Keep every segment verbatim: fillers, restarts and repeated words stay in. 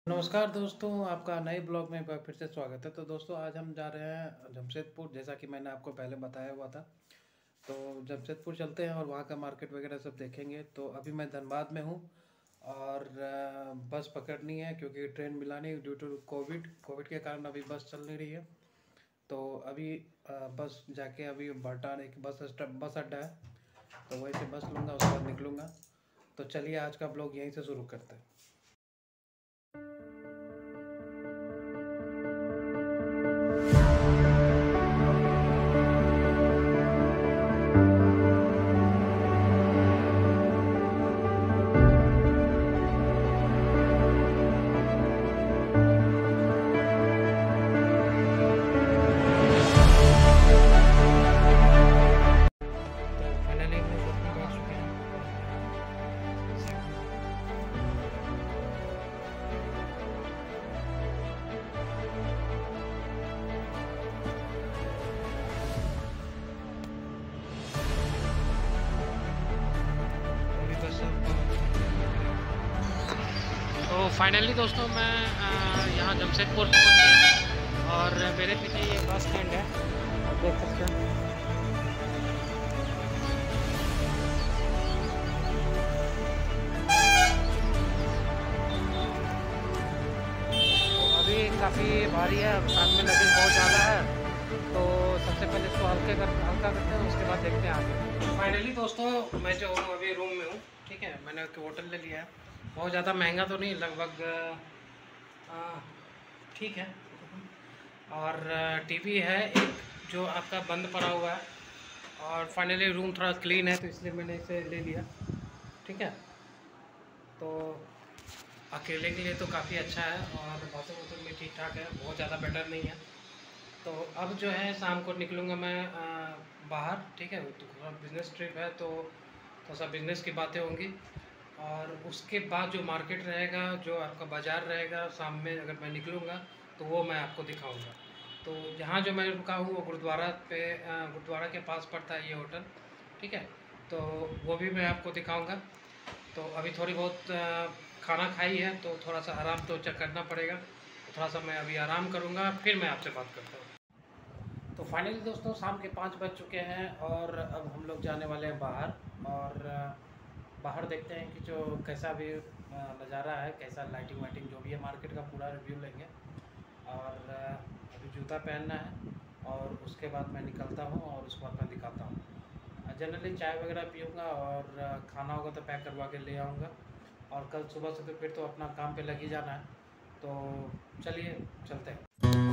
नमस्कार दोस्तों, आपका नए ब्लॉग में एक बार फिर से स्वागत है। तो दोस्तों आज हम जा रहे हैं जमशेदपुर, जैसा कि मैंने आपको पहले बताया हुआ था। तो जमशेदपुर चलते हैं और वहाँ का मार्केट वगैरह सब देखेंगे। तो अभी मैं धनबाद में हूँ और अ, बस पकड़नी है क्योंकि ट्रेन मिला नहीं ड्यू टू कोविड कोविड के कारण अभी बस चल नहीं रही है। तो अभी अ, बस जाके अभी भटान एक बस स्टॉप बस अड्डा है, तो वहीं से बस लूँगा, उसके बाद निकलूँगा। तो चलिए आज का ब्लॉग यहीं से शुरू करते हैं। तो फाइनली दोस्तों मैं यहाँ जमशेदपुर पहुँच गया और मेरे पीछे ये बस स्टैंड है, आप देख सकते हैं। तो अभी काफ़ी भारी है, साथ में लगेज बहुत ज़्यादा है, तो सबसे पहले इसको हल्के कर हल्का करते हैं, उसके बाद देखते हैं आगे। फाइनली दोस्तों मैं जो हूँ अभी रूम में हूँ, ठीक है। मैंने होटल ले लिया है, बहुत ज़्यादा महंगा तो नहीं, लगभग ठीक है। और टीवी है एक जो आपका बंद पड़ा हुआ है, और फाइनली रूम थोड़ा क्लीन है तो इसलिए मैंने इसे ले लिया, ठीक है। तो अकेले के लिए तो काफ़ी अच्छा है और बाथरूम वाथरूम भी ठीक ठाक है, बहुत ज़्यादा बेटर नहीं है। तो अब जो है शाम को निकलूँगा मैं आ, बाहर, ठीक है। तो थोड़ा बिज़नेस ट्रिप है तो थोड़ा सा बिज़नेस की बातें होंगी, और उसके बाद जो मार्केट रहेगा, जो आपका बाज़ार रहेगा, शाम में अगर मैं निकलूँगा तो वो मैं आपको दिखाऊंगा। तो यहाँ जो मैं रुका हूँ वो गुरुद्वारा पे गुरुद्वारा के पास पड़ता है ये होटल, ठीक है। तो वो भी मैं आपको दिखाऊंगा। तो अभी थोड़ी बहुत खाना खाई है तो थोड़ा सा आराम तो चेक करना पड़ेगा, तो थोड़ा सा मैं अभी आराम करूँगा, फिर मैं आपसे बात करता हूँ। तो फाइनली दोस्तों शाम के पाँच बज चुके हैं और अब हम लोग जाने वाले हैं बाहर, और बाहर देखते हैं कि जो कैसा भी नज़ारा है, कैसा लाइटिंग वाइटिंग जो भी है, मार्केट का पूरा रिव्यू लेंगे। और अभी जूता पहनना है और उसके बाद मैं निकलता हूँ और उसके बाद मैं दिखाता हूँ। जनरली चाय वगैरह पीऊँगा और खाना होगा तो पैक करवा के ले आऊँगा, और कल सुबह से तो फिर तो अपना काम पे लग ही जाना है। तो चलिए चलते हैं।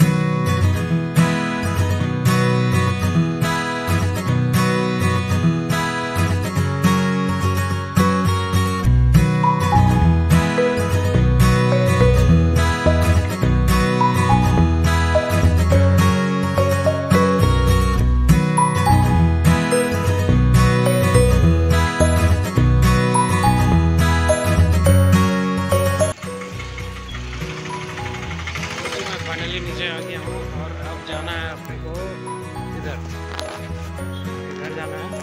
फाइनली नीचे आ गया हूँ और अब जाना है अपने को इधर इधर जाना है।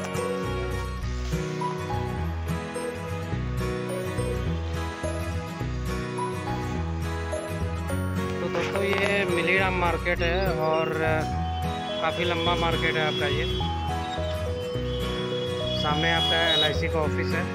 तो दोस्तों ये मिलीराम मार्केट है और काफ़ी लंबा मार्केट है आपका। ये सामने आपका एल आई सी का ऑफिस है।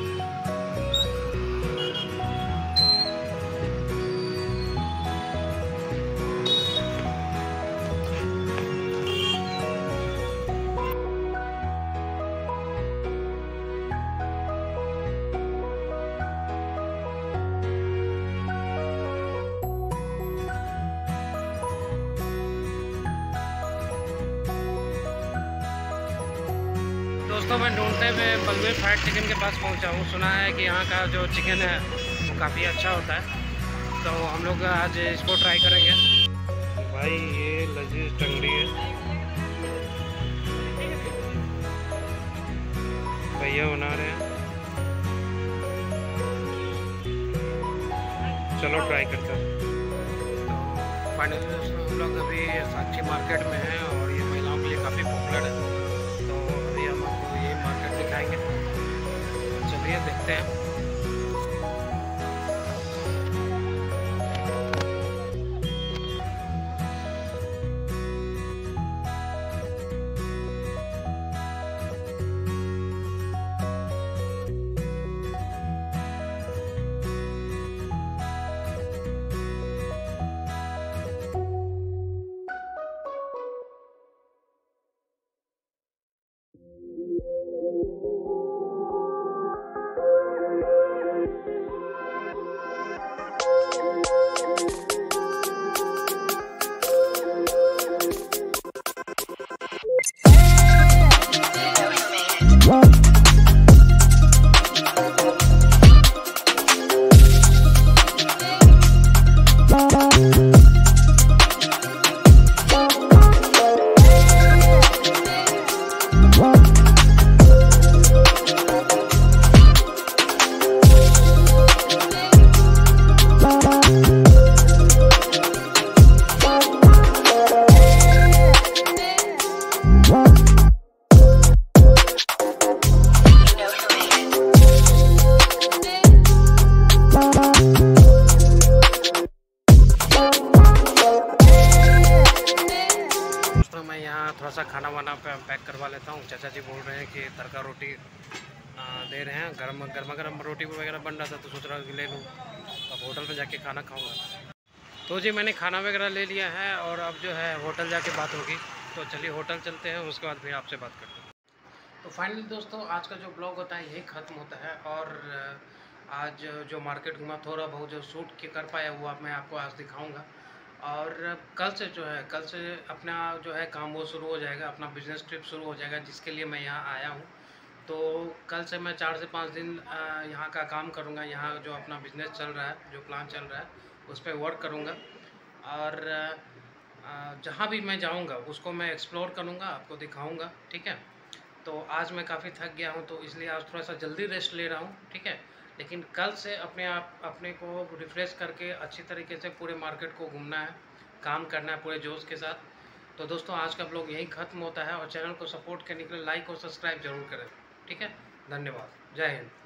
दोस्तों मैं ढूंढते हुए बलवीर फ्राइड चिकन के पास पहुंचा हूं। सुना है कि यहाँ का जो चिकन है वो काफ़ी अच्छा होता है, तो हम लोग आज इसको ट्राई करेंगे। भाई ये लजीज टंगड़ी है, भैया बना रहे हैं, चलो ट्राई करते हैं। तो फाइनली दोस्तों हम लोग अभी साक्षी मार्केट में हैं और ये महिलाओं के लिए काफ़ी पॉपुलर है, तो अभी हम आपको ये मार्केट दिखाएंगे। चलिए देखते हैं। दे रहे हैं, गर्म गर्मा गर्म रोटी वगैरह बन रहा था तो सोच रहा कि ले लूँ, अब होटल में जाके खाना खाऊँगा। तो जी मैंने खाना वगैरह ले लिया है और अब जो है होटल जाके बात होगी। तो चलिए होटल चलते हैं, उसके बाद फिर आपसे बात करते हैं। तो फाइनली दोस्तों आज का जो ब्लॉग होता है यही ख़त्म होता है। और आज जो मार्केट घूमा, थोड़ा बहुत जो शूट के कर पाया वो मैं आपको आज दिखाऊंगा। और कल से जो है कल से अपना जो है काम वो शुरू हो जाएगा, अपना बिजनेस ट्रिप शुरू हो जाएगा जिसके लिए मैं यहाँ आया हूँ। तो कल से मैं चार से पाँच दिन यहाँ का काम करूँगा, यहाँ जो अपना बिजनेस चल रहा है, जो प्लान चल रहा है उस पर वर्क करूँगा। और जहाँ भी मैं जाऊँगा उसको मैं एक्सप्लोर करूँगा, आपको दिखाऊँगा, ठीक है। तो आज मैं काफ़ी थक गया हूँ तो इसलिए आज थोड़ा सा जल्दी रेस्ट ले रहा हूँ, ठीक है। लेकिन कल से अपने आप अपने को रिफ़्रेश करके अच्छी तरीके से पूरे मार्केट को घूमना है, काम करना है पूरे जोश के साथ। तो दोस्तों आज का ब्लॉग यहीं ख़त्म होता है और चैनल को सपोर्ट करने के लिए लाइक और सब्सक्राइब जरूर करें, ठीक है। धन्यवाद, जय हिंद।